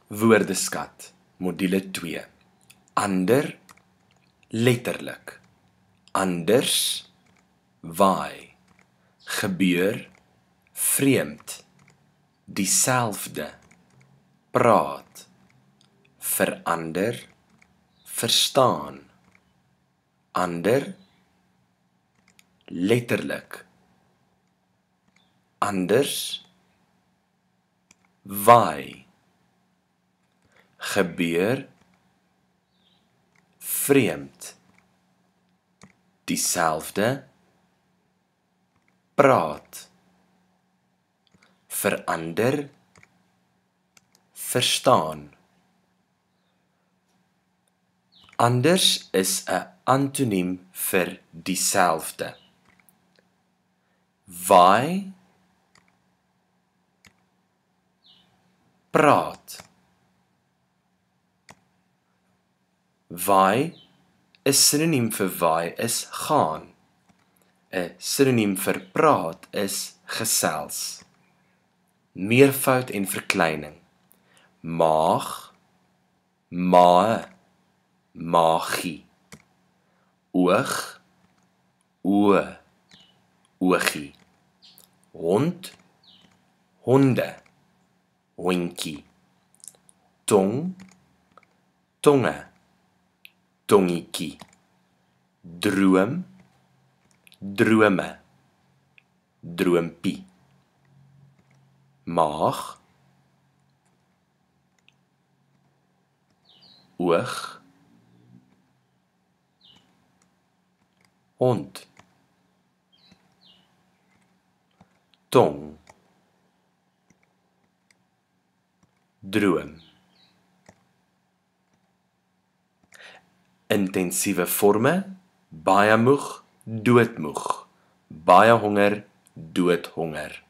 Woordeskat, module 2. Ander, letterlik. Anders, waai. Gebeur, vreemd. Dieselfde, praat. Verander, verstaan. Ander, letterlik. Anders, waai. Gebeur, vreemd. Dieselfde, praat. Verander, verstaan. Anders is 'n antoniem vir dieselfde. Waai, praat. Waai, 'n sinoniem vir waai is gaan. 'n Sinoniem vir praat is gesels. Meervoud en verkleining. Maag, maae, maagie. Oog, oë, oogie. Hond, honde, hondjie. Tong, tonge, tongetjie. Droom, drome, droompie. Maag, oog, hond, tong, droom. Intensiewe forme: baie moeg, doodmoeg. Baie honger, doodhonger.